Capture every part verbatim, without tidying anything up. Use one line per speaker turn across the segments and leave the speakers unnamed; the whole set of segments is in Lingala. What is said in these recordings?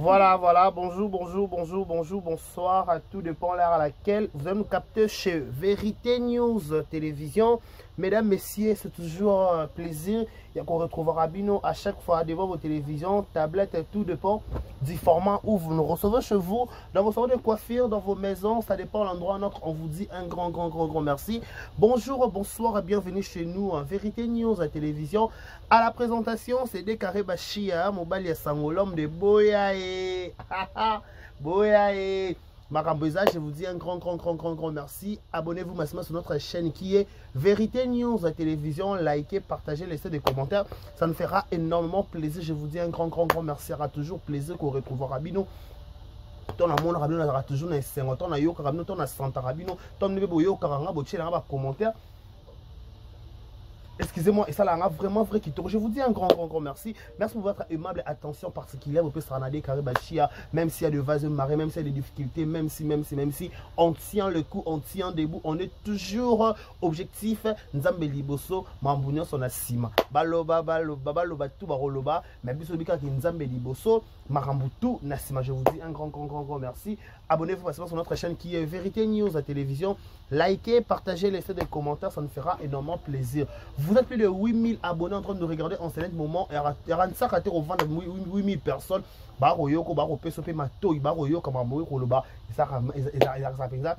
Voilà, voilà, bonjour, bonjour, bonjour, bonjour, bonsoir, à tout dépend l'heure à laquelle vous allez nous capter chez Vérité News Télévision. Mesdames, messieurs, c'est toujours un plaisir qu'on retrouvera Bino à chaque fois devant vos télévisions, tablettes, et tout dépend du format où vous nous recevez chez vous, dans vos salons de coiffure, dans vos maisons, ça dépend de l'endroit notre. On vous dit un grand, grand, grand, grand merci. Bonjour, bonsoir et bienvenue chez nous en Vérité News Télévision. À la présentation, c'est Décaré Bachia, Mobali et Sangolom de Boyae. Boyae. Marambeza, je vous dis un grand, grand, grand, grand, grand merci. Abonnez-vous massivement sur notre chaîne qui est Vérité News Télévision. Likez, partagez, laissez des commentaires. Ça nous fera énormément plaisir. Je vous dis un grand, grand, grand merci. Il y aura toujours plaisir qu'on retrouvera Rabino. Ton amour Rabino aura toujours un cinquante. Ton ayo Rabino, ton a cent Rabino. Ton nebo yo karanga boche là bas commentaire. Excusez-moi, et ça là, vraiment vrai qui tourne. Je vous dis un grand, grand, grand merci. Merci pour votre aimable attention particulière. Vous pouvez se ranader carré bachia, même s'il y a de vases marées, même s'il y a des difficultés, même si, même si, même si, on tient le coup, on tient debout, on est toujours objectif. Nzambe liboso, mambounion son asima. Baloba, baloba, baloba, tout baroloba, mais biso bika ki nzambe liboso, marambutu nasima. Je vous dis un grand, grand, grand, grand merci. Abonnez-vous facilement sur notre chaîne qui est Vérité News à Télévision. Likez, partagez, laissez des commentaires, ça nous fera énormément plaisir. Vous êtes plus de huit mille abonnés en train de nous regarder en ce moment. Il y aura une sac au vent de huit mille personnes. Baro yoko, baro peso pe mato, baro yoko, mamoui koloba. Et ça, ça,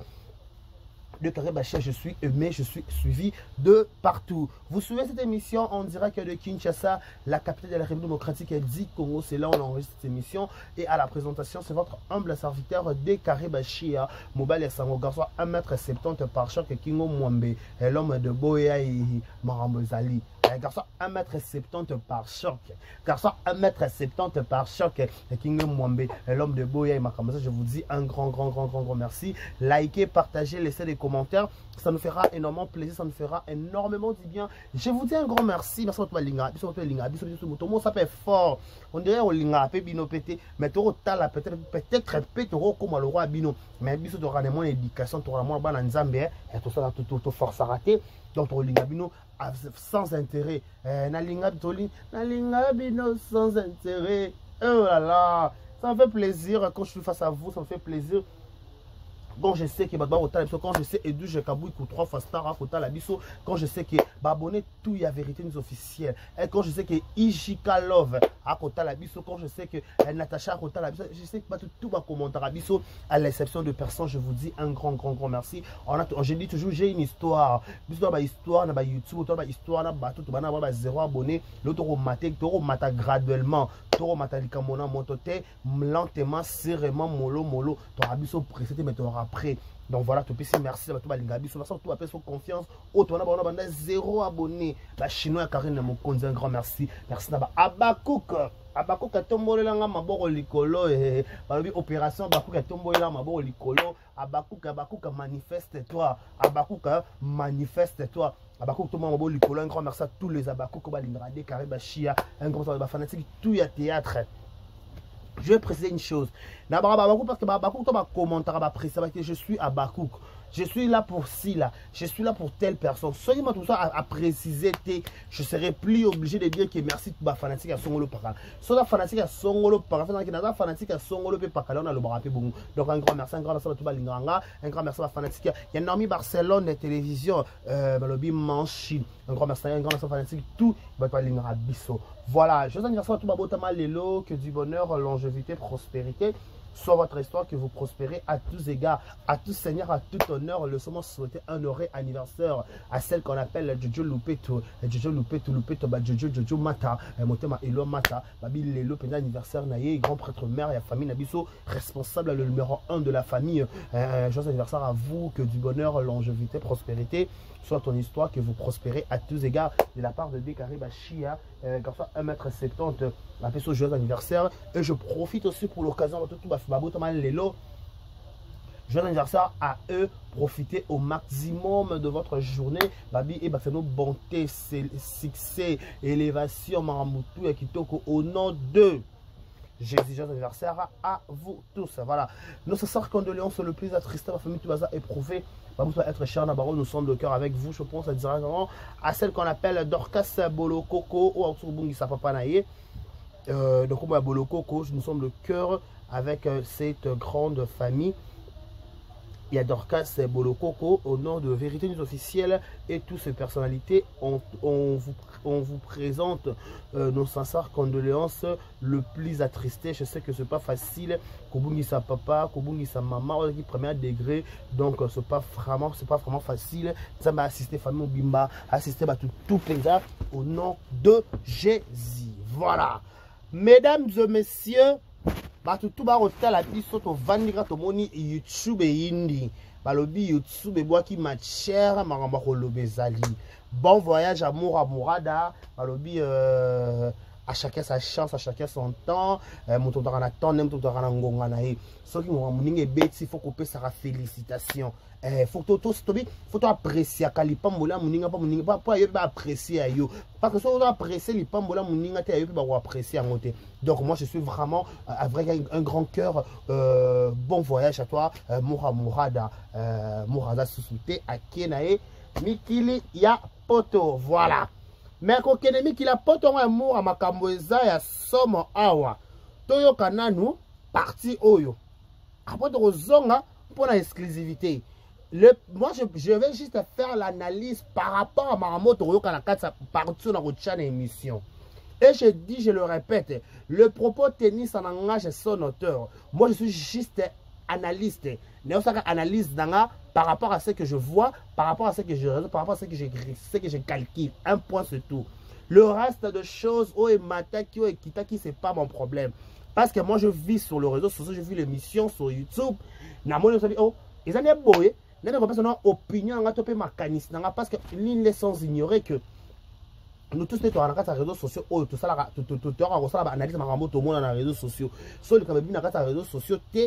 de Carré Bachia, je suis aimé, je suis suivi de partout. Vous suivez cette émission en direct de Kinshasa, la capitale de la République démocratique du Congo. C'est là où on enregistre cette émission. Et à la présentation, c'est votre humble serviteur de Carré Bachia, Mobile Sango Garçon, un mètre soixante-dix par choc, Kingo Mwambe, l'homme de Boya et Marambozali. Garçon un mètre soixante-dix par choc. Garçon un mètre soixante-dix par choc. Kingo Mwambe, l'homme de Boya et Marambozali. Je vous dis un grand, grand, grand, grand, grand merci. Likez, partagez, laissez des commentaires. Ça nous fera énormément plaisir, ça nous fera énormément du bien. Je vous dis un grand merci. Merci à toi, Linga. Tout le monde s'appelle fort. On dirait au Linga, Bino pété. Mais tu auras peut-être, peut-être, peut-être, comme le roi Bino. Mais Biso, tu auras mon éducation, tu auras mon ban en Zambie. Et tout ça, tout, tout, force à rater. Donc, tu auras Linga Bino sans intérêt. Na Linga Bino, na Linga Bino sans intérêt. Oh là là. Ça me fait plaisir quand je suis face à vous, ça me fait plaisir. Quand je sais que quand je sais Edu Jekabou pour trois fois star à côté la biso, quand je sais que abonné tout y a vérité nous officielle, et quand je sais que Ijika Love à côté la biso, quand je sais que Natacha à côté la biso, je sais que pas tout, tout va commenter à biso, à l'exception de personnes, je vous dis un grand grand grand merci. On a, je dis toujours j'ai une histoire, biso ba histoire na ba YouTube, to ba histoire na ba tout ba na ba zéro abonné, l'autre au maté, toro mata graduellement, toro mata likamona montoté, lentement, serrement molo molo, to abiso précédé mais après. Donc voilà, tout petit merci à tout Balingabi. Sur tout appel sur confiance. Autre on a zéro abonné. La chinois Karine Mokonzi, un grand merci. Merci d'abord. Abakouk. Abakouk a tombé là maboro likolo et opération Abakouk a tombé là maboro likolo. Abakouk Abakouk manifeste-toi. Abakouk manifeste-toi. Abakouk tout le monde likolo. Un grand merci à tous les Abakouk Balingradé Carré Bachia. Un grand merci fanatique tout y a théâtre. Je vais préciser une chose. Parce que Bakouk, je suis à Bakouk. Je suis là pour ci, là. Je suis là pour telle personne. Soyez moi tout ça à, à préciser. Je serai plus obligé de dire que merci pour la fanatique à Songolo Pakal. Soit la fanatique à Songolo Pakal. La fanatique à Songolo Pakal. On a le bras bon. Donc un grand merci. Un grand merci à tout le monde. Un grand merci à la fanatique. Il y a Normi Barcelone, la télévision. Euh, Malobi Manchine. Un grand merci. Un grand merci à la fanatique. Tout. Voilà. Je vous remercie à tout le monde. Que du bonheur, longévité, prospérité soit votre histoire, que vous prospérez à tous égards, à tous seigneurs, à tout honneur. Le sommet souhaiter un heureux anniversaire à celle qu'on appelle Jojo Lupeto, Jojo Lupeto, Lupeto, Jojo Jojo Mata, Motema Elo Mata, Babi Lelo, pendant anniversaire Naye, grand prêtre mère et la famille Nabiso, responsable le numéro un de la famille. Euh, joyeux anniversaire à vous, que du bonheur, longévité, prospérité soit ton histoire, que vous prospérez à tous égards de la part de Décaré Bachia, euh, garçon un mètre soixante-dix, la personne joyeux anniversaire. Et je profite aussi pour l'occasion de tout Lelo. Joyeux anniversaire à eux, profitez au maximum de votre journée. Babi et Bafeno, bonté, succès, élévation, Maramoutou et Kitoko au nom de Jésus. Joyeux anniversaire à vous tous. Voilà. Nous ce soir, condoléances le plus attristé, ma famille Toubaza éprouvé. Nous être cher Nabarro, nous sommes de cœur avec vous. Je pense directement à celle qu'on appelle Dorcas Bolo Coco ou Aotsubungi Sapapanaye. Euh, donc, comme à Bolokoko, nous sommes le cœur avec euh, cette grande famille. Il y a Dorcas Bolokoko, au nom de Vérité News Officielle et toutes ces personnalités. On, on, vous, on vous présente euh, nos sincères condoléances, le plus attristé. Je sais que ce n'est pas facile. Kobungi sa papa, Kobungi sa maman, qui premier degré. Donc, ce n'est pas, pas vraiment facile. Ça m'a assisté, famille Bimba, assisté à tout, tout plaisir au nom de Jésus. Voilà. Mesdames et messieurs, batu tout ba hôtel à biso to vandira to moni YouTube indi balobi YouTube boaki ma chère maramba kolobe zali. Bon voyage amour amourada balobi euh, à chacun sa chance, à chacun son temps. Mon tour na temps, même tour na ngonga na e. Ceux qui ont muninge beti faut couper sa félicitation. Eh faut to to stobi, faut to apprécier kalipa mola muninga pas muninga pas pas yeba apprécier ayo. Parce que si on apprécier les pambola muninga te ayo pas apprécier en côté. Donc moi je suis vraiment avec un grand cœur. Euh, bon voyage à toi, euh, Moura Mourada, euh, Mourada Susute à Kenae, Mikili ya poto, voilà. Mais quand on qui la poto un amour à makamboza ya somo awa. Toyo kananu parti oyo. Après de rozonga pour la exclusivité. Le, moi je, je vais juste faire l'analyse par rapport à ma moto Toyo Kanakata partout dans votre chaîne émission. Et je dis, je le répète, le propos tennis en engage son auteur. Moi je suis juste analyste. Analyse par rapport à ce que je vois, par rapport à ce que je par rapport à ce que je, ce que je calcule. Un point c'est tout. Le reste de choses, oh et mataki, oh et kitaki, c'est pas mon problème. Parce que moi je vis sur le réseau social, je vis l'émission sur YouTube. Oh, ils ont beau, n'a pas personne opinion, on a topé ma canisse, parce que l'île est sans ignorer que nous tous, nous avons des réseaux sociaux, tout ça, tout ça, on a analysé ma tout le monde dans les réseaux sociaux. Sur les caméras, dans les réseaux sociaux, tu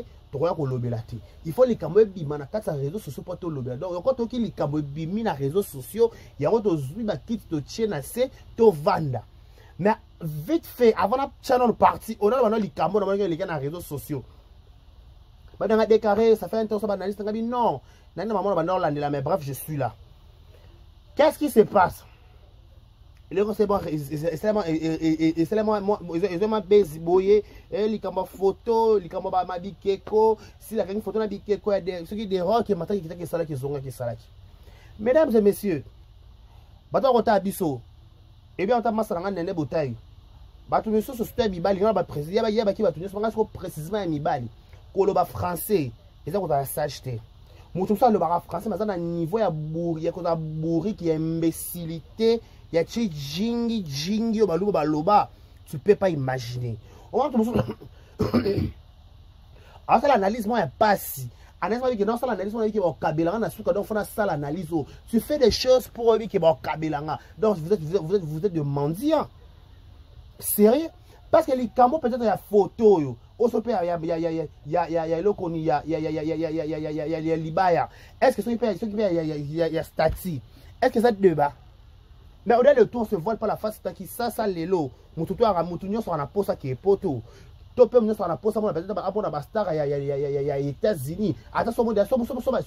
il faut les caméras bima dans les réseaux sociaux pour te lobby. Donc, quand tu les caméras bima dans les réseaux sociaux, il y a des gens qui te tiennent assez, te vendent. Mais vite fait, avant la channel partie, on a les caméras dans les réseaux sociaux. Dans la déclaré, ça fait un temps, ça va analyser, non. Mais bref, je suis là. Qu'est-ce qui se passe? Les c'est bon, c'est seulement et seulement moi ils ont baisé boyer et les caméras photo, les caméras ma bikeko, si la une photo na bikeko il y a des ceux qui des rocs qui matin qui qui sala qui zonga qui sala. Mesdames et messieurs, bato rota abiso. Et bien on t'a masanga nene botaille. Bato monsieur so super mibali na ba président ba yaba ki bato nyso ngasi ko précisément mibali. Ko lo ba français, ils ont ta s'acheter. Mutu ça le ba français mais ça na niveau ya bourri, ya ko ta bourri qui est imbécilité. Il y a des jingi jingi au balouba baloba, tu peux pas imaginer. On va te alors ça l'analyse moi est pas si. Analyse moi que non ça l'analyse moi qui va au kabelanga na suka donc faut ça l'analyse. Tu fais des choses pour lui qui va au kabelanga. Donc vous êtes vous êtes vous êtes vous êtes de mendiant. Sérieux? Parce que les camos peut-être il y a photo yo. Au sope il y a il y a il y a il y a il y a il y a il y a il y a il y a il y a il y a il y a il y a il y a libaya. Est-ce que ceux qui paye ceux qui paye il y a il y a il y a stati? Est-ce que ça te débat? Mais au-delà de tout, on se voile par la face, qui ça, ça, les lots. Moutou, à Moutounion, sur un poste qui est poteau. Topé, on sur un poste, on a peut-être un bon abastar, il y a États-Unis. Attention, on a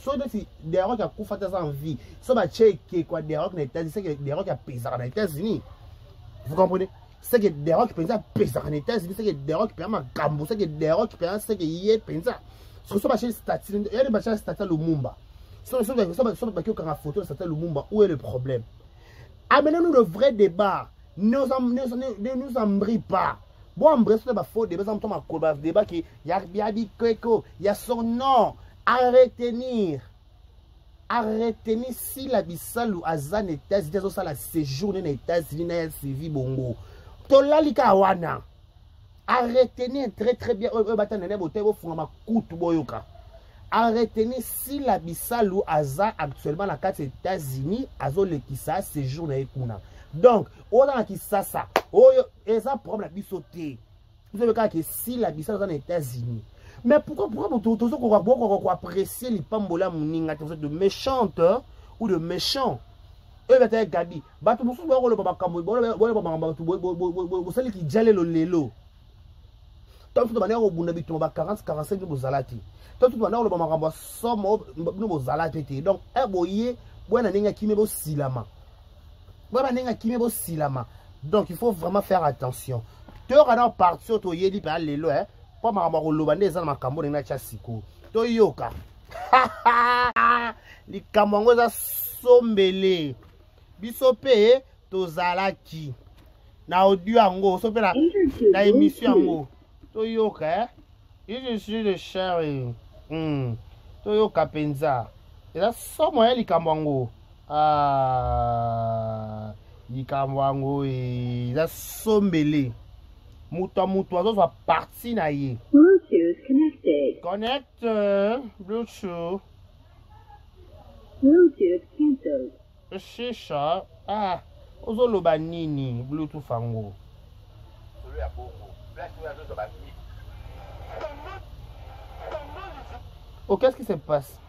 des rocs qui ont fait en vie. Soit ma tchèque, quoi, des rocs des rocs qui ont pesé en États-Unis. Vous comprenez? C'est que des rocs qui ont pesé en États-Unis, c'est que des rocs qui ont un gambou, c'est que des rocs qui ont y est pesé. Sur ce marché, il y a des marchés à Lumumba. Sur ce marché, il y a photo de Lumumba. Où est le problème? Amenez-nous le vrai débat. Ne nous embrouillez pas. Bon, embrasser le faux débat, ça me tombe à débat qui y a Biabi Kweko, il y a son nom. Arrêtez-nous. Arrêtez-nous si la Bissau ou Azan États-Unis, ça la séjour dans les États-Unis, na suivi bongo. Tola likawana. Arrêtez-nous très très bien. Eux battent nene boté au fond ma coupe boyoka. Arrêtez-nous si la Bissau Aza actuellement la carte États-Unis azo le kisa séjour na ekuna. Donc, on a qui ça ça. Oh et ça problème la bisoté. Vous savez que si la Bissau aux États-Unis. Mais pourquoi pourquoi tout tout qu'on va apprécier les pambola muninga de méchante ou de méchant. Eux bataille Gabi. Ba tout musu ba ko le baba kambo bo bo baba tu bo bo bo celle qui jale le lelo. Tant que manière au bunda bitu ba quarante quarante-cinq bo zalati. Tout le monde a un somme de donc, un boyer, donc il faut vraiment faire attention. toyokana parti oyo toyebi mpenza lelo e mpo makambo koloba nde eza na makambo ndenge natya sikoyo toyoka likambo yango eza sombele biso mpe tozalaki na audio yango so mpe na émission yango toyoka e je suis le cher toyoka mpenza eza somo ya likambo yango likambo yango eza sombele moto moto azozwa parti na ye
Bluetooth connected.
Connect Bluetooth.
Bluetooth cancelled.
Shisha. Ah, ozoloba nini Bluetooth yango. Oh, qu'est-ce qui se passe?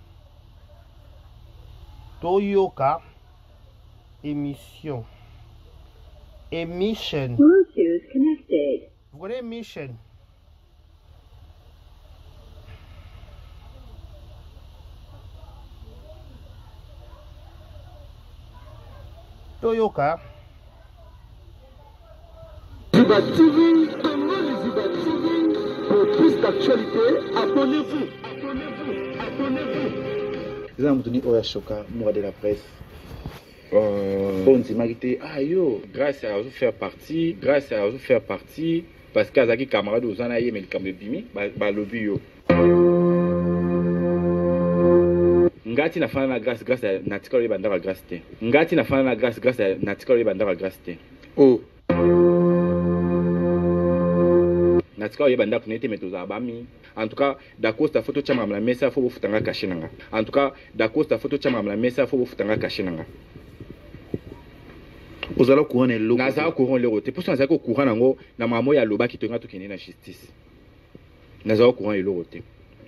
Toyoka émission. Emission.
Bluetooth connected.
Vous connaissez Emission? Toyoka.
Ziba T V, demandez Ziba T V. Pour plus d'actualité, abonnez-vous. Abonnez-vous. Abonnez-vous.
C'est un moutouni Oya Shoka, moi de la presse.
Euh,
Bon, c'est marqué, ah yo.
grâce à vous faire partie, grâce à vous faire partie, parce que Azaki camarade aux anaïe mais le camarade bimi, bah lobby yo. Ngati na fana na grâce grâce à natikalo le bandara grâce te. Ngati na fana na grâce grâce à natikalo le bandara grâce te.
Oh.
Natikalo le bandara kunete metoza bami. En tout cas, d'accord ta photo chama la mesa faut vous futanga caché nanga. En tout cas, d'accord ta photo chama la mesa faut vous futanga caché nanga.
Vous allez couronner l'eau.
Naza courant le roté. Pour ça naza ko courant nango na mamo ya loba ki tonga to kene na justice. Naza courant le roté.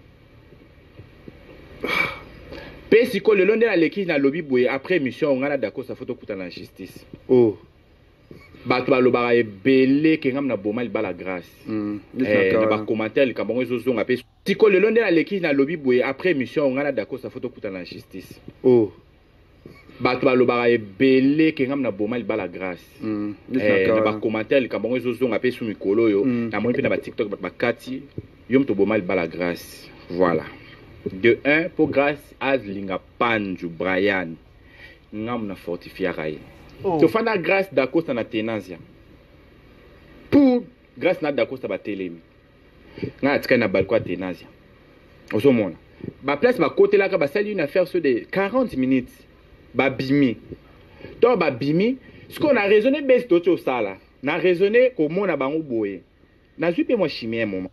Pesi ko le londe na leki na lobby boye après émission on a d'accord sa photo kuta na justice.
Oh.
Bato balobaka ebele ke ngam na boma libala grâce.
Mm.
Eh, na ba commentaire le kabongo zozonga pe. Tiko le londe na leki na lobby boye après émission on a d'accord sa photo kuta na justice.
Oh.
Bato balobaka ebele ke ngam na boma libala grâce.
Mm.
Eh, na ba commentaire le kabongo zozonga pe su mikolo yo. Na moni pe na ba TikTok ba kati yo mto boma libala grâce. Voilà. De un pour grâce à Zlinga Panju Brian. Ngam na fortifier raye.
Oh.
Tu fais la grâce d'Acosta na tenanzia. Pour grâce na d'Acosta ba telemi. Nga atika na balcon tenanzia. Oso mona. Ba place ba côté là ka ba sali une affaire sur de quarante minutes. Ba bimi. Donc ba bimi, ce qu'on a raisonné bes d'auto sala. Na raisonné ko mona bango boye. Na zupe moi chimie moment.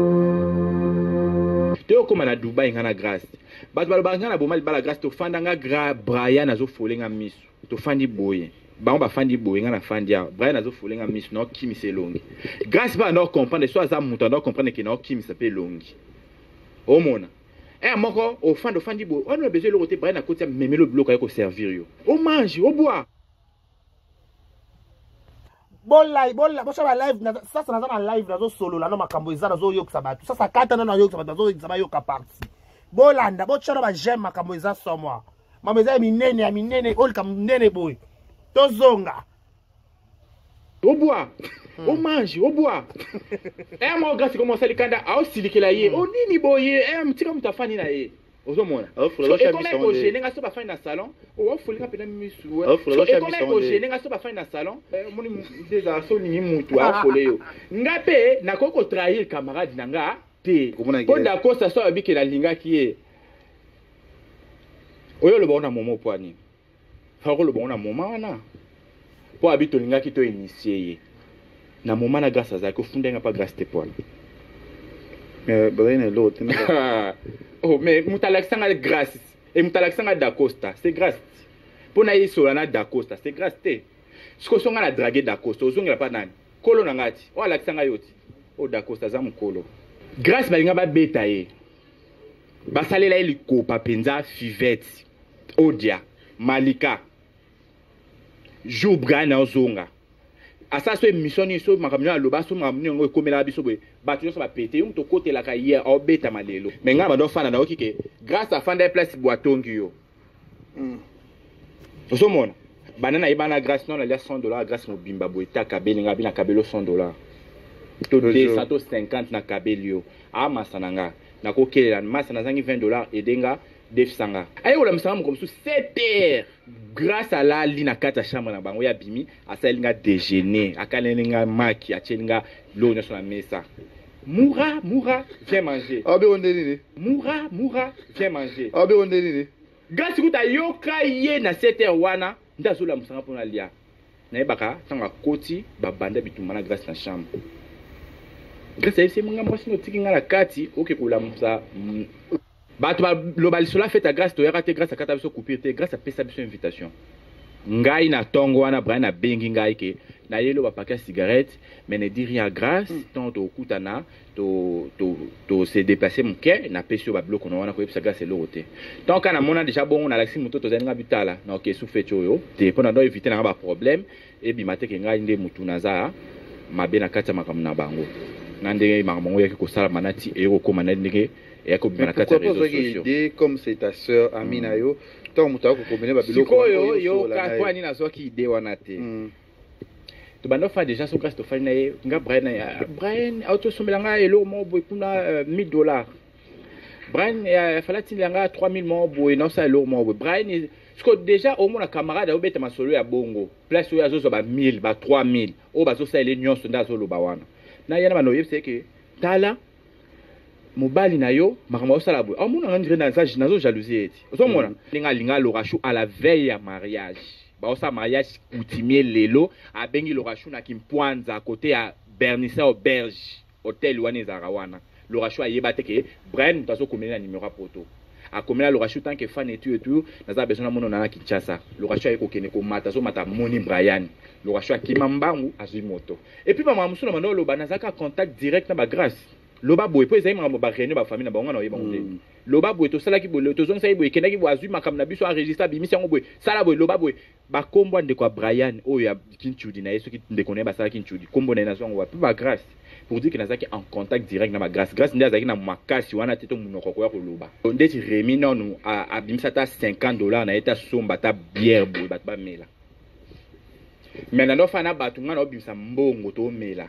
Teo koma na Dubai ngana grâce. Bato baloba ngana boma libala grâce to fanda nga gra Brian azo folenga misu. To fandi boye. Ba on ba fandi boye ngana fandi ya. Brian azo folenga misu no kimi se longi. Grâce ba no comprendre soit za muta no comprendre que no kimi s'appelle longi. O mona. Eh moko o fando fandi boye. On a besoin le côté Brian à côté même le bloc ko servir yo. O mange, o bois.
Bon live, bon live, bon live, ça ça na na live nazo solo la no makambo eza nazo yokisa bato. Ça ça kata na na yokisa bato nazo yokisa ba yoka parti. Bolanda, bo chana ba j'aime makambo eza so moi. Mama eza minene ya minene, ol kam minene boy. Tozonga.
Au bois, hmm. Au mange, au bois. Eh moi grâce comment ça likanda a osilikela ye. O nini boye, eh mtika mutafani na ye. Ozo mona.
Ofu lo cha
mission. Ko gêner nga so ba fani na salon. O ofu linga pena misu.
Ofu lo cha mission.
Ko gêner nga so ba fani na salon. Eh moni déjà so ni mutu a fole yo. Ngape na koko trahir camarade nanga te. Ko da ko sa so abike la linga ki e. Oyo lo bona momo poani. Fa ko lo bona moma wana. Po habito linga ki to initier. Na moma na grâce za ko funda nga pa grâce te poani.
Mais Brian l'autre.
Oh, mais Moutalaxanga est grâce. Et Moutalaxanga d'Acosta, c'est grâce. Pour naïe solana d'Acosta, c'est grâce. Ce que sont à la drague d'Acosta, aux ongles pas nan. Kolo nangati. Oh, Alaxanga yoti. Oh, d'Acosta, zam kolo. Grâce, balinga ba betaye. Basale la iliko, papenza, fivette, Odia, Malika. Joubra na ozonga. Asa so émission ni so makamyo aloba so makamyo ngo komela biso boye batu so ba pété yum to côté la ka hier au beta malelo mais nga ba do fana na okike grâce à fanda place boatongi yo mm so mona banana ibana grâce non na cent dollars grâce mo bimba boye ta kabeli nga bina kabelo cent dollars to deux cents to cinquante na kabelio a masananga na ko kelela masana zangi vingt dollars edenga defsanga ayo la msanga comme sous sept heures grâce à la lina kata chambre na bango ya bimi asalinga déjeuner akalenga maki achelinga lo nyonso na mesa. Moura, Moura, viens manger.
Ah, ben on est nini.
Moura, Moura, viens manger.
Ah, ben on est nini.
Grâce à yoka ye na sept heures wana, ndazo la musanga pona lia. Na yebaka tanga koti ba banda bitumana grâce na chambre. Grâce à c'est munga mwasi no tiki ngala kati oke kula musa. Ba to ba global sola fait à grâce to yaka te grâce à kata biso coupure te grâce à pesa biso invitation. Ngai na tongo wana Brian na bengi ngai ke na yelo ba paquet cigarette mais ne dit rien grâce tant to kutana to to to se déplacer mon cœur na pesio ba bloc on wana ko yebisa grâce lo roté tant kana mona déjà bon on a laxi moto to zaninga bitala na ok sou fait yo te pona do éviter na ba problème et bi mate ke ngai nde mutu naza mabe na kata makamu na bango na ndenge makambo yake ko sala manati e ko koma na ndenge e ko bi na kata réseaux sociaux
comme c'est ta sœur Amina yo tant muta ko komene ba biloko
sikoyo yo ka kwa ni na zo ki ide wana te to bando fa déjà so grâce to fa na ye nga Brian ya Brian auto somelanga elo mo boy kuna mille dollars Brian ya fala tinanga trois mille mo boy na sa elo mo boy Brian siko déjà au mona camarade au beta masolo ya bongo place yo azo ba mille ba trois mille o bazo sa ele nyonso ndazo lo ba wana na yana bano yebse ke tala mobali na yo makambo osala boy o mona ngandire na za nazo jalousie eti ozo mona linga linga lo rashu à la veille ya mariage ba osa mariage coutumier lelo abengi lo rashu na kimpwanza côté ya Bernissa Auberge hôtel wana za rawana lo rashu ayeba te ke Brian mutazo komela numéro poto a komela lo rashu tant que fan et tout et tout naza besoin mono na Kinshasa lo rashu ayeko kene ko mata so mata moni Brian lo rashu akima mbangu azui moto et puis ba mamusu na mano lo banazaka contact direct na ba grâce loba boy po ezai makambo ba réunion ba famille na bango na oyeba nde loba boy to sala ki boy to zonga boy kenda ki bo azui makam na biso enregistrer bimisi yango boy sala boy loba boy ba kombo ande kwa Brian oyo ya Kinchudi na yeso ki ndekone ba sala Kinchudi kombo na nazo ngo ba grâce pour dire que nazaki en contact direct na ba grâce grâce ndia zaki na makasi wana teto munoko ko ya ko loba ndeti remi nonu a bimisa ta cinquante dollars na eta somba ta bière boy bat ba mela mais na no fana batu ngana obimisa mbongo to mela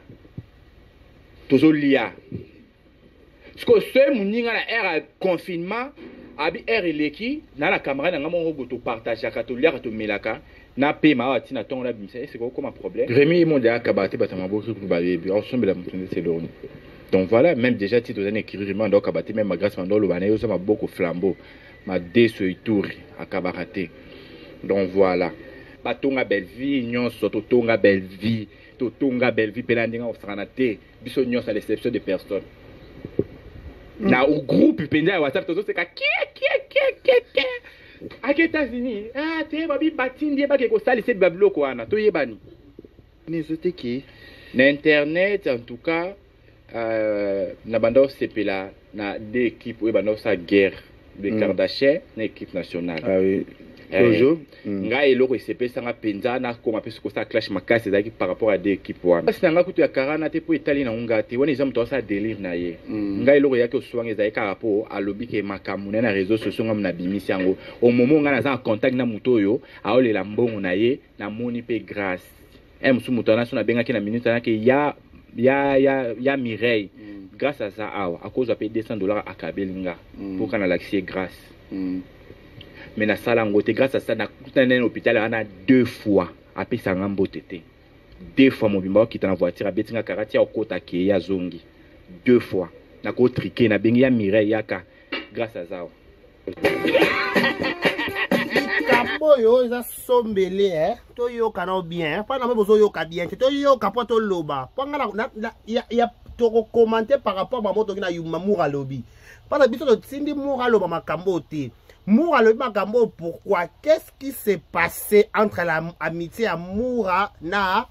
tozo lia parce que ce moninga na era confinement abi era leki na la camarade nga mo boto partager ka to lia ka to melaka na pe ma ati na tonga la bimisa c'est quoi comme problème Rémi mon dia kabate batama boku ku ba yebi ensemble la mutende c'est l'orne donc voilà même déjà ti to zane écrire donc kabate même ma grâce mandolo bana yo ça ma beaucoup flambeau ma deso ituri akabarate donc voilà batonga belle vie nyonso to tonga belle vie to tonga belle vie pelandinga osana te biso nyonso à l'exception de personnes. Mm. Na au groupe penda WhatsApp tozo seka ki ki ki ki ki a États-Unis ah te babi batindi ba ke ko sali se bablo ko ana to yebani
ni zote ki
na internet en tout cas euh na bando sepela na deux équipes ou bando sa guerre de mm. Kardashian na équipe nationale
ah oui
toujours nga eloko isepesa nga penza na koma peso ko sa clash makasi zaki par rapport à deux équipes wana parce nga kutu ya karana te po Italie na unga te woni zamu to sa délire na ye nga eloko yake oswange zaki par rapport à lobby ke makamu na réseaux sociaux ngam na bimisi yango au moment nga na za en contact na muto yo aolela mbongo na ye na moni pe grâce e musu muto na so na benga ke na minute na ke ya ya ya ya Mireille grâce à ça awa à cause de deux cents dollars à kabelinga pour kana l'accès grâce mais na sala ngote grâce à ça na kutana na hôpital ana deux fois après ça ngambo tete deux fois mon bimba qui en voiture abetinga karati au kota ke ya zongi deux fois na ko triquer na bengi ya Mireille yaka grâce à ça
kambo yo eza sombele eh to yo kana bien pas na besoin yo ka bien to yo ka po to loba panga na ya ya to commenter par rapport à moto na yuma moura lobby pas na biso to tindi moura loba makambo te. Moura le Magambo, pourquoi? Qu'est-ce qui s'est passé entre l'amitié à Moura na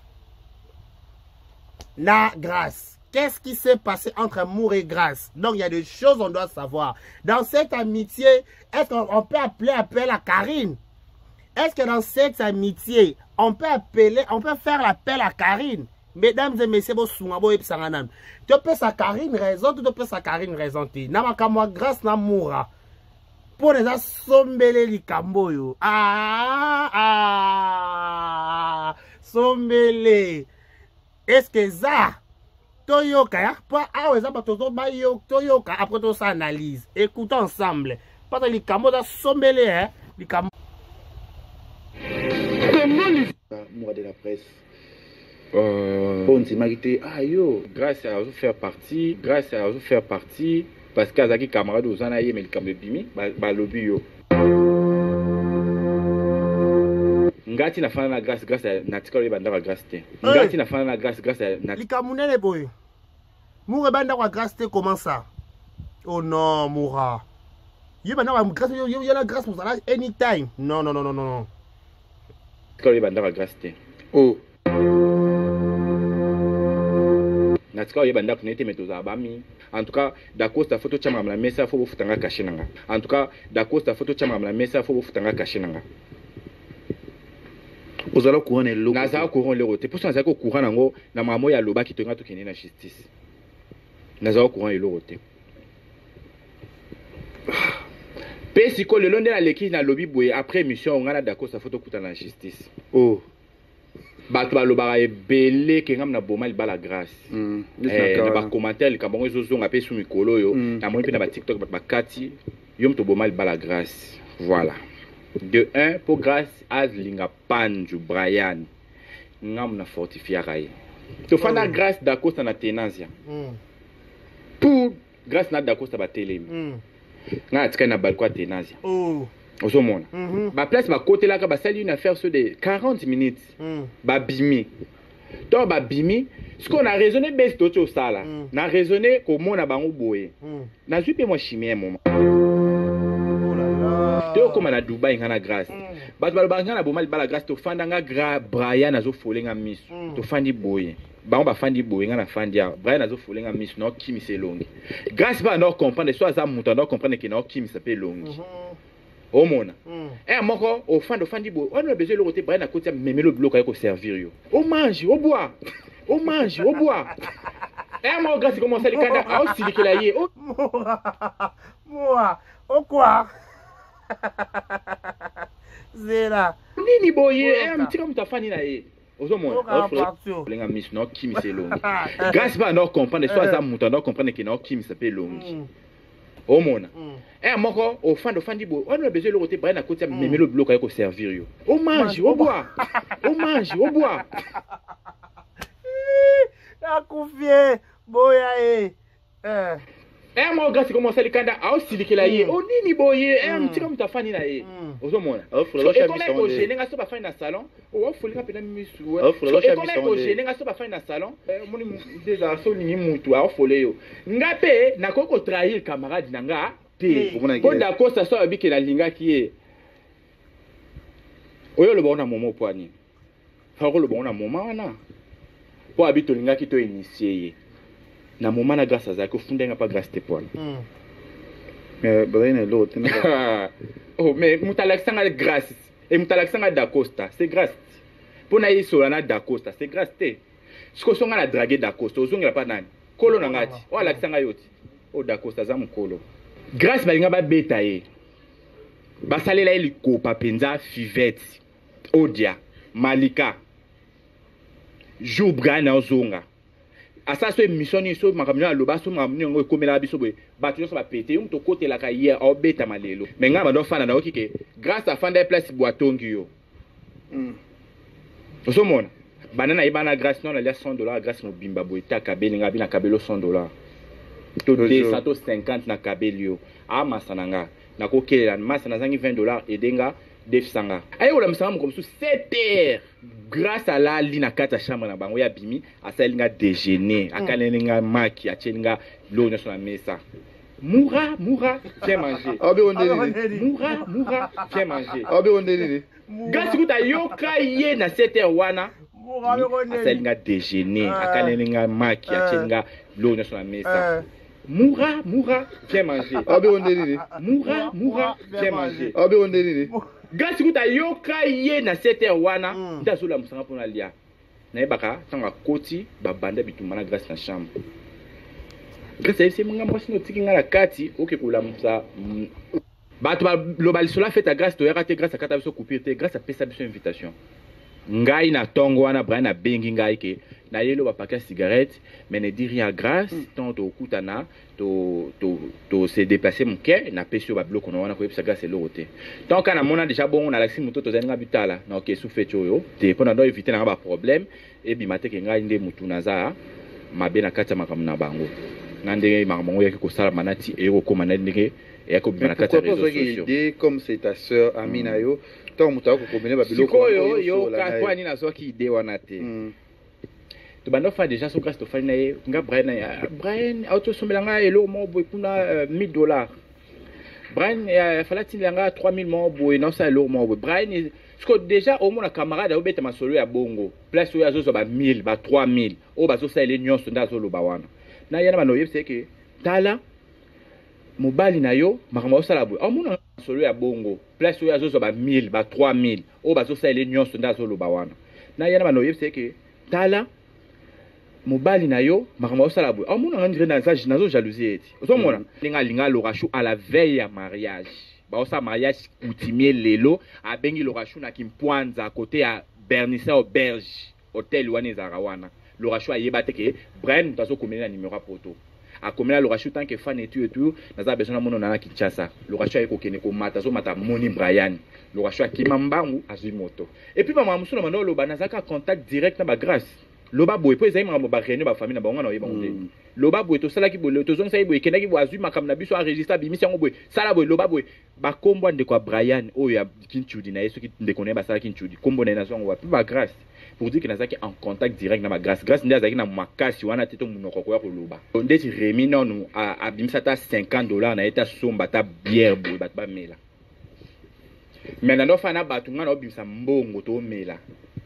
na Grâce? Qu'est-ce qui s'est passé entre Moura et Grâce? Donc il y a des choses qu'on doit savoir. Dans cette amitié, est-ce qu'on peut appeler appel à Karine? Est-ce que dans cette amitié, on peut appeler, on peut faire l'appel à Karine? Mesdames et messieurs, vous savez, tu peux sa Karine raison, tu peux sa Karine raison. Namakamo Grâce na Moura. Pour les assombele likambo yo. Ah ah sombele. Est-ce que ça Toyoka, ya pas ah ouais ça ba toto ba yo Toyoka après tout ça analyse. Écoutons ensemble. Pas les camos da sombele hein, les camos.
Comment les
Moi de la presse. Euh, bon, c'est marqué. Ah yo, grâce à vous faire partie, grâce à vous faire partie, parce que Azaki camarade aux anaïe mais le cam de bimi, bah lobby yo. Ngati na fana na grâce grâce à natika le banda grâce te. Ngati na fana na grâce grâce à natika.
Les camunene boy. Moura banda kwa grâce te comment ça? Oh non, Moura. Yo banda kwa grâce yo yo la grâce pour ça anytime. Non non non non non.
Natika le banda grâce te.
Oh.
Natika le banda kunete metoza bami. En tout cas, d'accord ta photo chama la mesa faut futanga caché nanga. En tout cas, d'accord ta photo chama la mesa faut futanga caché nanga.
Vous allez couronner le
Naza courant le roté. Pour ça, naza courant nango na mamo ya loba ki tonga to kene na justice. Naza courant le roté. Pesi ko le londe na leki na lobby boye après émission on a d'accord sa photo kuta na justice.
Oh.
Bato ba loba ebele ke ngam na boma li bala grâce.
Mm.
Eh na ba commentaire li kabongo zozonga pe su mikolo yo na mo pe na ba TikTok ba kati yo mto boma li bala grâce. Voilà. De un, pour grâce à Linga Panju Brian, nous na fortifié Rai. Tu fais la grâce d'Acosta na tenanzia. Pour grâce na d'Acosta ba télé. Na tika na balcon tenanzia.
Oh.
Oso mona. Ba place ba côté là ka ba sali une affaire sur de quarante minutes. Ba bimi. Donc ba bimi, ce qu'on a raisonné best d'autres ça là. Na raisonné comment na bango boye. Na zupe mo chimie moment. Teo comme na Dubai ngana grâce. Bato balo bangana boma bala grâce to fanda nga gra Brian azo folenga misu. To fandi boye. Ba on ba fandi boye ngana fandi ya. Brian azo folenga misu no kimi se longi. Grâce ba no comprendre soit za muta no comprendre que no kimi s'appelle longi. O mona. Eh moko o fando fandi boye. On a besoin le côté Brian a côté même le bloc ko servir yo. O mange, o bois. O mange, o bois. Eh moi grâce commence à le kanda a aussi que la yé. O
moi. O quoi? Zera.
Nini boye, eh mtika mutafani na ye. Ozo mona. Lenga miss no kimi se longi. Grâce ba no comprendre soit za muta no comprendre que no kimi s'appelle longi. O mona. Eh moko o fando fandi boye. On a besoin le côté Brian a côté même le bloc ko servir yo. O mange, o bois. O mange, o bois.
La confier boya eh. Eh.
Eh moi grâce commence à le kanda a aussi que la yé. O nini boye, eh mtika mutafani na ye. Ozo mona.
Offre le chat
mission. Ko gêner nga so ba fa na salon. O folinga pena misu. Offre le chat mission. Ko gêner nga so ba fa na salon. Eh moni déjà so ni mutu a ofole yo. Ngape na koko trahir camarade nanga te. Ko d'accord ça so abi ke la linga ki e. Oyo le bon na momo poani. Fa ko le bon na moma wana. Po abi to linga ki to initier. Na moment na grâce à ça que funda pas grâce te poil.
Mais Brian l'autre.
Oh mais mutalaksanga grâce et mutalaksanga d'Acosta, c'est grâce. Pour na yisolana d'Acosta, c'est grâce te. Ce que songa na draguer d'Acosta, ozonga pas nani. Kolo na ngati. O alaksanga yoti. O d'Acosta za mukolo. Grâce balinga ba betaye. Basalela ili kopa penza Fivette. Odia, Malika. Jubra na ozonga. Asa so émission ni so makamyo aloba so makamyo ngo ekomela biso boye bato so ba pété um to côté la ka hier au beta malelo mais nga ba do fana na okike grâce à fanda place boatongi yo mm so mona banana ibana grâce non la cent dollars grâce mo bimba boye ta kabeli nga bi na kabelo cent dollars to deux cent cinquante na kabeli yo a masananga na ko kelela masana zangi vingt dollars edenga defsanga ayo la msanga comme sous sept heures grâce à la lina kata chambre na bango ya bimi asalinga déjeuner akalenga maki achelinga l'eau sur la mesa moura moura viens manger
Obi ondeli
moura moura viens manger
Obi ondeli
grâce kuta yoka ye na sept heures wana asalinga déjeuner akalenga maki achelinga l'eau sur la mesa moura moura viens manger
Obi ondeli
moura moura viens manger
Obi ondeli
grâce kuta yoka ye na sept heures wana ndazola musanga pona lia na ebaka tanga koti babanda bitumana grâce na chambre grâce à ese munga mwasi no tiki ngala kati oke kula musa bato ba global sola fait à grâce to yakate grâce à kata biso coupure te grâce à pesa biso invitation ngai na tongo wana Brian na bengi ngai ke na yelo ba paquet cigarette mais ne dit rien grâce tant au kutana to to to se déplacer mon cœur na pesio ba bloc on a ko epsa grâce le roté tant kana mona déjà bon on a laxi moto to zanga bitala na ok sou fait yo te pona do éviter na ba problème et bi mateke ngai nde mutu naza mabe na kata makamna bango nande makambo yaki ko sala manati e ko komana ndenge et ko bi na kata réseaux sociaux
comme c'est ta sœur Amina yo tant muta ko komene ba biloko
yo yo ka kwa ni na zo ki ide wana te to bando fa déjà so grâce to fa na nga Brian ya Brian auto somelanga elo mo boy kuna mille dollars Brian ya fala tinanga trois mille mo boy non ça elo mo boy Brian parce que déjà au moins camarade a obeta masolo ya bongo place oyo azo ba mille ba trois mille o bazo sa ele nyonso ndazo lo ba wana na yana bano yebse ke tala mobali na yo makambo osala boy au moins masolo ya bongo place oyo azo ba mille ba trois mille o bazo sa ele nyonso ndazo lo ba wana na yana bano yebse ke tala mobali na yo makambo osala boy au moins ngandire na za nazo jalousie eti ozomona linga linga lo rashu à la veille ya mariage ba osa mariage coutumier lelo abengi lo rashu na kimpwanza côté ya Bernissa Auberge hôtel wana zarawana lo rashu ayeba te ke Brian tazo komena numéro poto a komena lo rashu tant que fan et tout et tout naza besoin mono na Kinshasa lo rashu ayeko kene ko mata zo mata moni Brian lo rashu akima mbangu azui moto et puis ba mamusu na mano lo banazaka contact direct na ba grâce loba boy po ezai makambo ba réunion ba famille na bango na oyeba ngombe loba boy to sala ki boy to zonga sai boy kenaki bo azui makam na biso a register bi mission boy sala boy loba boy ba kombo ande kwa Brian oyo ya Kinchudi na yeso ki ndekone ba sala Kinchudi kombo na nazo ngwa ba grâce pour dire que nazaki en contact direct na ba grâce grâce ndia zaki na makasi wana teto munoko ko ya ko loba ndeti remi nonu a abimisa ta cinquante dollars na eta somba ta bière boy bat ba mela mais na no fana batu ngana obimisa mbongo to mela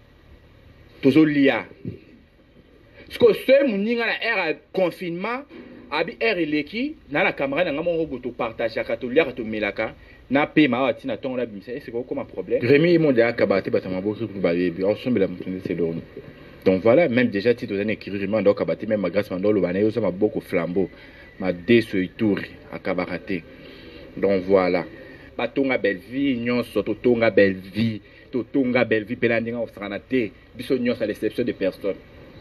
tozo lia parce que ce moninga na era confinement abi er eleki na la camarade nga mo boto partager ka to lia ka to melaka na pe ma ati na ton la bimisa c'est quoi comme problème Rémi mon dia kabate batama bo pour ba yebi ensemble la mutune c'est donc donc voilà même déjà ti to zane écrire Rémi ndo kabate même ma grâce ndo lo bana yo ça ma beaucoup flambeau ma deso ituri akabarate donc voilà batonga belle vie nyonso to tonga belle vie to tonga belle vie pela ndinga osana te biso nyonso à l'exception de personne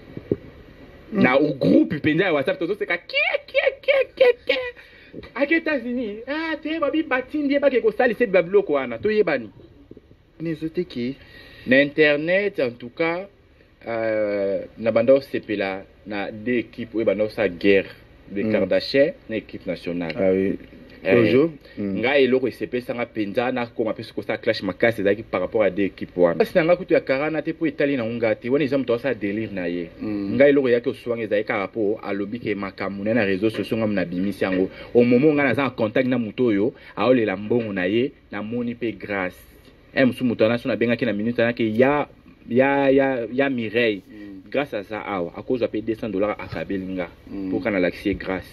na au groupe penda WhatsApp tozo seka ki ki ki ki ki a États-Unis ah te babi batindi ba ke ko sali se bablo ko ana to yebani
nezote ki
na internet en tout cas euh na bando sepela na deux équipes ou bando sa guerre de mm. Kardashian na équipe nationale
ah oui
Toujours nga eloko sepesa nga penza na ko mapeso ko sa clash makasi zaki par rapport à deux équipes wana parce nga kutu ya karana te po Italie na ungati woni zamu to sa délire na ye nga eloko yake oswange zaki par rapport à lobby ke makamuna na réseaux sociaux ngam na bimisi yango au moment nga na za en contact na muto yo aolela mbongo na ye na moni pe grâce e musu muto na so na benga ke na minute na ke ya ya ya ya Mireille grâce à ça awa à cause de payer deux cents dollars à kabelinga pour kana l'accès grâce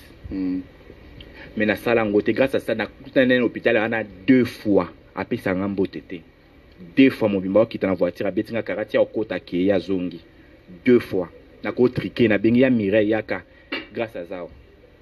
mais na sala ngote grâce à ça na kutana na hôpital ana deux fois après ça ngambo tété deux fois mon bimba qui na voiture abetinga karati au kota ke ya zongi deux fois na ko triquer na bengi ya Mireille yaka grâce à ça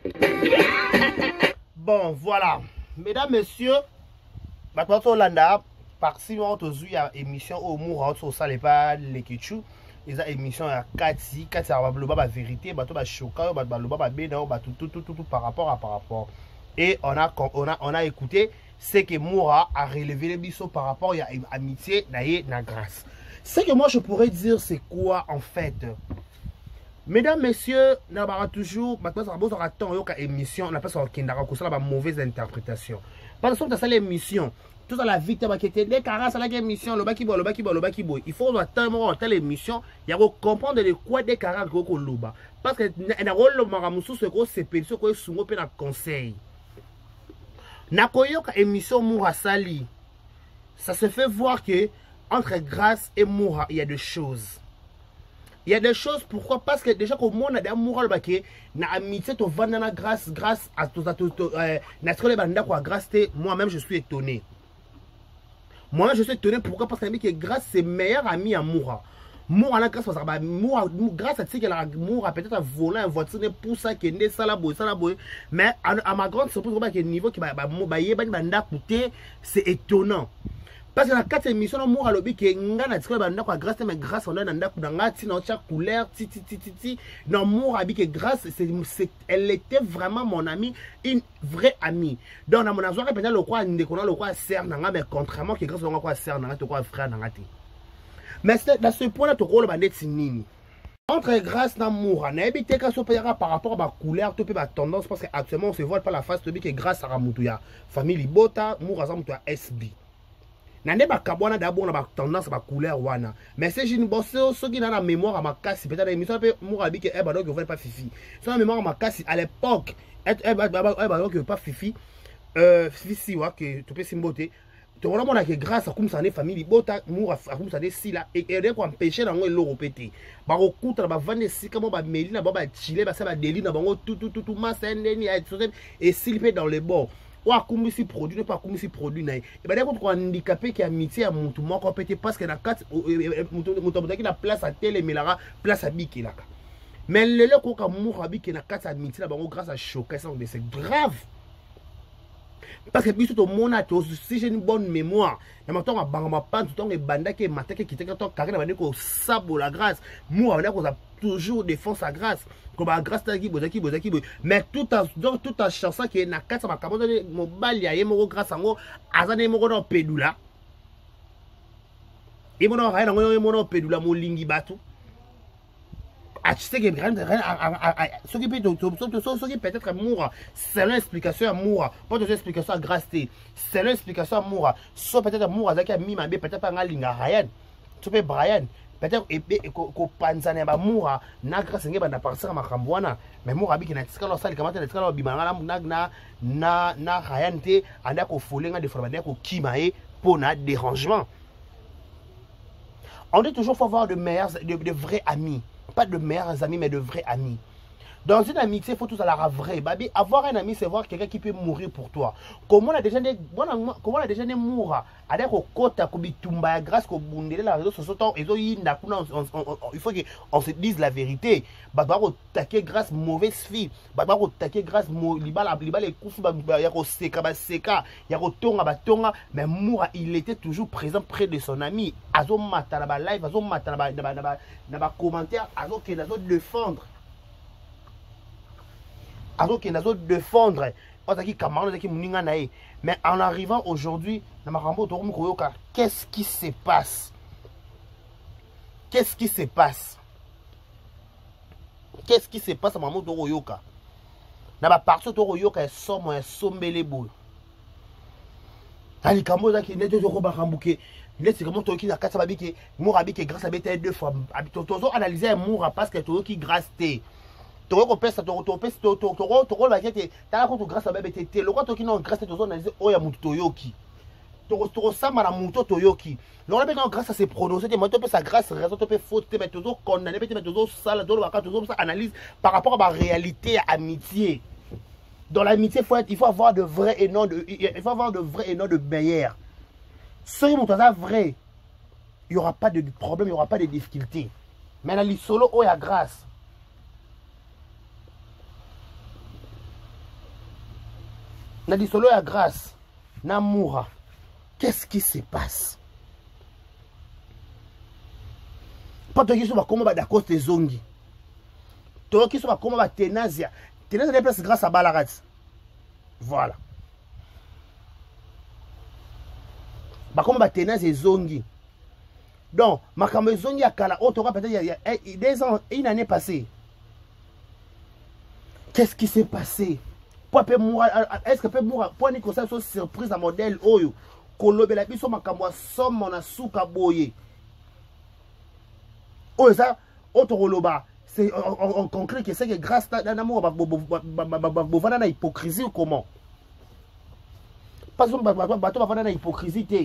bon voilà mesdames messieurs maintenant Holanda par-ci on te zu ya émission au moura on sale pas les kichu eza émission ya kati kati ya baloba ba vérité bato ba choka ba baloba ba bena ba tout tout tout tout par rapport à par rapport et on a on a on a écouté ce que Moura a relevé les bisous par rapport à amitié naie na grâce. Ce que moi je pourrais dire c'est quoi en fait mesdames messieurs na bara toujours maintenant ça besoin attendre yo ka émission on appelle ça kindara ko ça la mauvaise interprétation parce que ça l'émission tout ça la victime qui était des caras à la émission le baki bo le baki bo le baki bo il faut attendre telle émission il y a comprendre de quoi des caras ko loba parce que na rôle maramusu ce gros c'est pétition ko sungo pe na conseil na koyoka émission Moura Sali ça se fait voir que entre grâce et Moura il y a des choses il y a des choses pourquoi parce que déjà comme on a des Moura le baki na amitié to vendre na grâce grâce à tout à tout naturel banda quoi grâce moi même je suis étonné. Moi, je suis étonné pourquoi parce que grâce c'est meilleur ami à Moura. Moura la grâce parce que Moura grâce à ce que la Moura peut-être a volé une voiture pour ça qui est ça la boy ça la boy mais à, à ma grande surprise que niveau qui va ba yeba banda coûter c'est étonnant. Parce que dans quatre émissions, on a dit que ngana dit que grâce mais grâce on a nanda kudangati na chaque couleur ti ti ti ti ti. Non moi a dit que grâce c'est elle était vraiment mon amie, une vraie amie. Donc dans mon avis répéter le quoi ndeko le quoi sœur nanga mais contrairement que grâce on quoi sœur nanga to quoi frère nanga ti. Mais dans ce point là to ko le bandeti nini. Entre grâce na moura na ebité ka so payera par rapport à ma couleur to pe ba tendance parce que actuellement on se voit pas la face to bi que grâce à Mutuya famille Libota moura za Mutuya S B. Nande ba kabwana d'abord na ba tendance ba couleur wana mais c'est une bosse ce qui dans la mémoire à ma casse peut-être émission peut mourabi que eh ba donc on pas fifi sur la mémoire à ma casse à l'époque eh ba ba donc pas fifi euh fifi wa que tu peux simboter tu vois mon que grâce à comme ça les famille bota moura comme ça des si là et et ko empêcher dans le répéter ba ko kutra ba vendre si comme ba meli na ba ba chiller ba ça ba délit na bango tout tout tout tout masendeni et s'il peut dans les bords. Ou à comme si produit ne pas comme si produit naï et ben d'accord quoi handicapé qui amitié à mon tout moi compété parce que dans quatre mon qui la place à télé mais la place à biki là mais le le quoi comme mon rabi qui na quatre amitié là bango grâce à choquer ça c'est grave parce que biso to mona to si j'ai une bonne mémoire et maintenant à bangama pan tout temps et banda qui matin qui était quand carré na ko sabo la grâce moi on a toujours défense à grâce comme à grâce taki bozaki bozaki mais tout en donc tout en chanson qui na quatre ma kamoto mo bali ya mo grâce ngo azane mo ko pedula et mo no ha na ngo mo no pedula mo lingi batu ah tu sais que ce qui peut ce qui peut-être amour c'est l'explication amour pas de explication à grâce c'est l'explication amour soit peut-être amour azaki mi mabe peut-être pas ngalinga Ryan tu peux Brian peut-être et ko panzana ba moura na grâce ngeba na partir makambo wana mais moura biki na tsika lo sali kamata na tsika lo bimanga na na na na Ryan te anda ko folenga de forma ko kimae pour na dérangement. On dit toujours faut avoir de meilleurs de, de vrais amis. Pas de meilleurs amis, mais de vrais amis. Dans une amitié, il faut tout à la vrai. Babi, avoir un ami, c'est voir quelqu'un qui peut mourir pour toi. Comment on a déjà des comment on a déjà des moura. Avec au kota kobi tumba grâce ko bundele la réseau social et il faut que on se dise la vérité. Baba ko taquer grâce mauvaise fille. Baba ko taquer grâce libala libala kufu ba ya ko seka ba seka ya ko tonga ba tonga mais moura il était toujours présent près de son ami. Azo mata ba live, azo mata ba na ba commentaire, azo ke nazo défendre. Alors qu'il a défendre mais en arrivant aujourd'hui qu'est-ce qui se passe qu'est-ce qui se passe qu'est-ce qui se passe à maman Toroyoka na ba parti Toroyoka somme sombele boy ali kambo za ki neto ko ba rambuke laisse comment to ki na kasa babike mourabi que grâce à bête deux fois tozo analyser moura parce que to ki grâce té to ko pesa to to pesa to to to to la kete ta ko to grâce à bébé té le ko to ki non grâce to zo analyser oya mutu toyoki to to sama na mutu toyoki non be non grâce à ses prononcés te moto pesa grâce raison to pe faute te to zo condamner te to zo sala to ka to zo ça analyse par rapport à la réalité amitié. Dans l'amitié il faut avoir de vrais et non de il faut avoir de vrais et non de meilleurs. Si vous êtes vrai, il n'y aura pas de problème, il n'y aura pas de difficulté. Mais dans le solo, il y a grâce. Dans le solo, il y a grâce. Namoura. Qu'est-ce qui se passe? Pas de qui sont comme d'accord tes zongi. Toi qui sont comme Ténazia. Ténazia est place grâce à Balarat. Voilà. Bah comme Ténazia et zongi. Donc, ma comme zongi à Kala, oh, peut-être il y a des ans, une année passée. Qu'est-ce qui s'est passé? Est-ce que peut mourir? Pour une conception surprise à modèle Oyo. Kolobe la biso makambo somme mon asuka boye. Oh ça, autre c'est en concret que c'est que grâce à l'amour, vous avez une hypocrisie ou comment? Parce que vous avez une hypocrisie.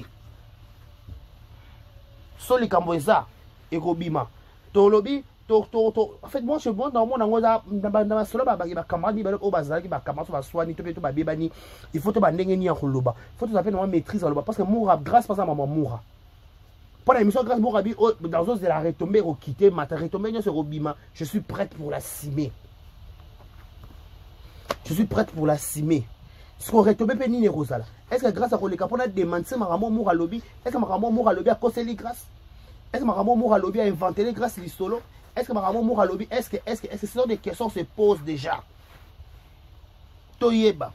Soli Kamboza et Robima. Tolobi, en fait, moi je suis dans mon angola, dans ma solo, ma camarade, au bazar, qui va commencer à soigner, il faut te bander en Holoba. Il faut te appeler une maîtrise en Holoba. Parce que Moura, grâce à maman Moura. Pendant l'émission, grâce à Moura, dans l'os de la retombée, au quitter, ma retombée sur Robima, je suis prête pour la cimer. Je suis prête pour la cimer. Ce qu'on retombe pe ni Rosala. Est-ce que grâce à quoi les capona demande c'est maramo moura lobby? Est-ce que maramo moura lobby a causé les grâces? Est-ce que maramo moura lobby a inventé les grâces les solo? Est-ce que maramo moura lobby est-ce que est-ce que est-ce que ce sont des questions se posent déjà? Toyeba.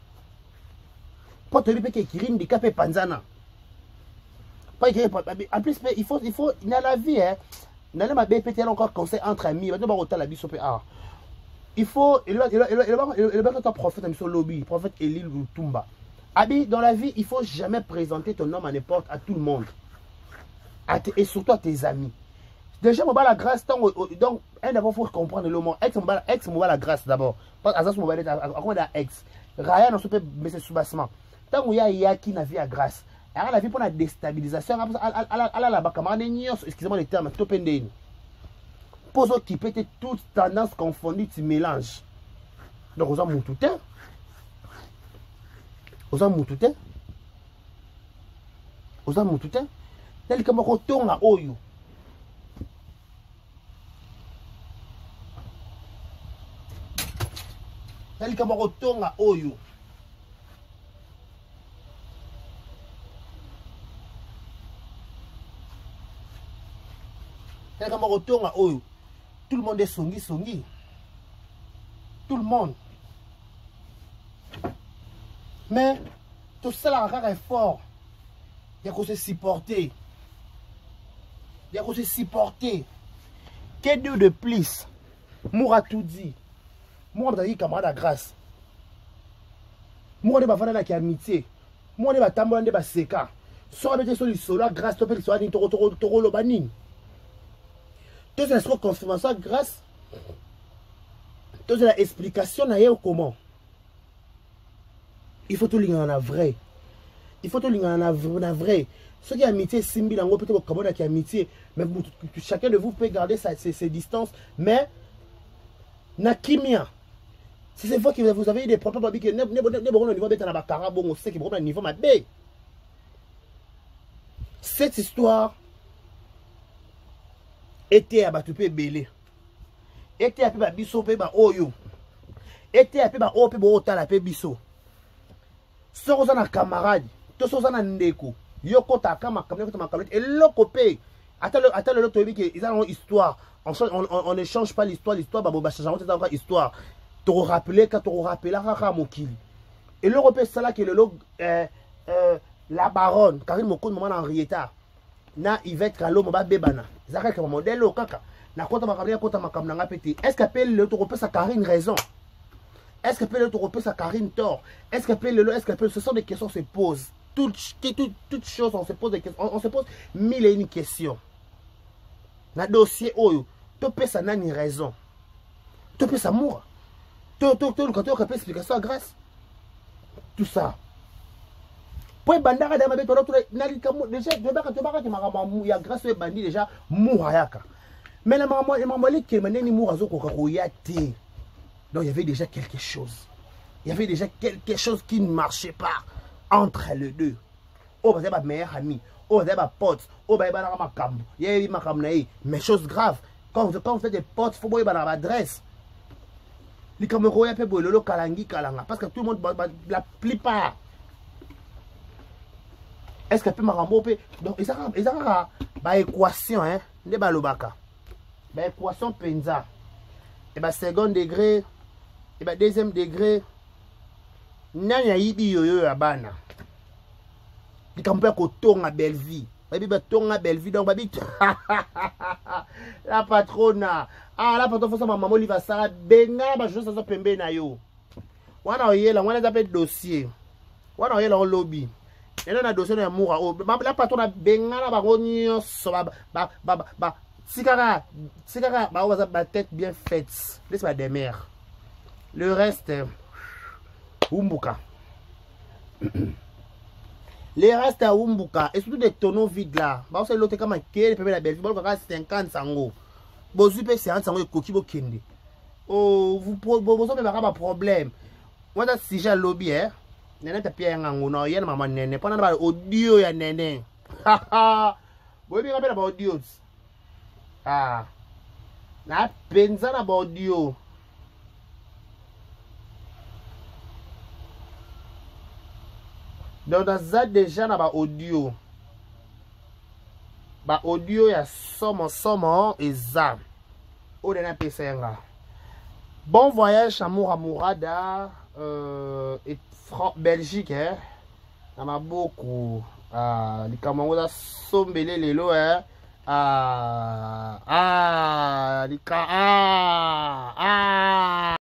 Pas toyeba qui kirim di capé panzana. Pas écrire en plus il faut il faut dans la vie hein. Dans ma B P T encore conseil entre amis, va pas autant la biso pe ah. Il faut, il va, il va, il va, il va, il va être un prophète, un lobby, prophète Elil ou Tumba. Abi, dans la vie, il faut jamais présenter ton nom à n'importe, à tout le monde. À te, et surtout à tes amis. Déjà, moi, la grâce, donc, un d'abord, il faut comprendre le mot. Ex, ex, moi, la grâce d'abord. Parce que, moi, la ex. Raya, non, peut mais c'est sous-bassement. Tant qu'il y a Yaki, n'a vie à grâce. Alors, la vie pour la déstabilisation, à la bas camarade, excusez-moi les termes, topendé. Pose qui peut être toute tendance confondue, tu mélanges. Donc, vous avez tout temps. Vous avez tout temps. Vous avez tout temps. Tel que je retourne à Oyo. Tel que je retourne à Oyo. Tel que je retourne à Oyo. Tout le monde est songi, songi. Tout le monde. Mais tout ça, là, est fort. Il y a qu'on se supporter. Il y a qu'on se supporter. Que Dieu de plus. Moura tout dit. Moura m'a dit camarade à grâce. Moura ne va pas faire amitié. Moura ne va pas tambour de seka. Soit avec sur le solo, grâce, tu peux le soigner, toro, toro, toro, le banning. Tout ça, c'est confirmation grâce. Tout ça, l'explication n'a rien comment. Il faut tout lire en vrai. Il faut tout lire en vrai. Ceux qui ont amitié, Simbi, en gros, peut-être que vous qui amitié, mais vous, chacun de vous peut garder sa, ses, ses distances. Mais, na kimia. Si c'est vous qui vous avez eu des problèmes, que ne bon au niveau de la bakara, bon, on sait qu'il y a un niveau ma bé. Cette histoire était à Batupé Belé. Était à Péba Bisso Péba Oyo. Était à Péba O Péba Otala Péba Bisso. Sors aux camarades, tous aux ndeko. Yoko Takama, comme ça, ma et l'ocopé. Attends le attends le l'autre ils ont une histoire. On on n'échange pas l'histoire, l'histoire, bah, bah, c'est encore histoire. Tu te rappelles quand tu te rappelles la Mokili. Et l'Européen, c'est là que le log, euh, euh, la baronne, Karine Moko, moment en Rieta, na Yvette Kalo, Moba Bebana. Zaka comme modèle au kaka. Na kota makamia kota makamnanga pété. Est-ce qu'appelle le Européen sa Karine raison? Est-ce qu'appelle le Européen sa Karine tort? Est-ce qu'appelle le est-ce qu'appelle ce sont des questions se posent. Toutes toutes toutes choses on se pose des questions. On, on se pose mille et une questions. Na dossier oyo, tu peux ça n'a ni raison. Tu peux ça mourir. Tu tu tu quand tu as explication grâce. Tout ça. Pour bandara da mabe tolo nali kamu déjà de baka to baka ki makamou ya grâce e bandi déjà mourayaka. Mais la maman et maman li ke maneni mourazo ko ko yate. Donc il y avait déjà quelque chose. Il y avait déjà quelque chose qui ne marchait pas entre les deux. Oh bah c'est pas meilleur ami. Oh c'est pas pote. Oh bah ba na makambo. Yebi makamna yi. Mais chose grave. Quand vous quand vous faites des potes, faut boyer ba na adresse. Les Camerounais un peu bololo kalangi kalanga parce que tout le monde la plupart. Est-ce que peut m'arranger donc ils ont ils ont ba équation hein ne ba lobaka. Ba équation penza. Et ba second degré et ba deuxième degré nanya yibi yoyo ya bana. Ils campent ko tonga belle vie. Baby ba tonga belle vie donc babi la patrona. Ah la patron ça maman li va sala benga ba chose ça pembe na yo. Wana oyela wana za pe dossier. Wana oyela on lobby. Et là, on a dossier de Moura. La patronne a bengana bagonio ba ba ba ba sikara sikara ba on va tête bien faite. Laisse-moi des mères. Le reste Umbuka. Les restes à Umbuka et surtout des tonneaux vides là. Bah c'est l'autre comme quel peut la belle vie cinquante sango. Bozu pe cinquante sango koki bo kende. Oh vous vous avez pas problème. Moi dans si j'ai lobby hein. Nene tapia yang ngono yen mama nene pona ba audio ya nene haha boy bi ngapela ba audio ah na penza na ba audio Donc dans déjà na ba audio. Ba audio ya somo somo eza. O de na pesa nga. Bon voyage à Mouramourada euh, et Fran Belgique hein. Na maboko ah likambo za sombele lelo hein. Ah ah lika ah ah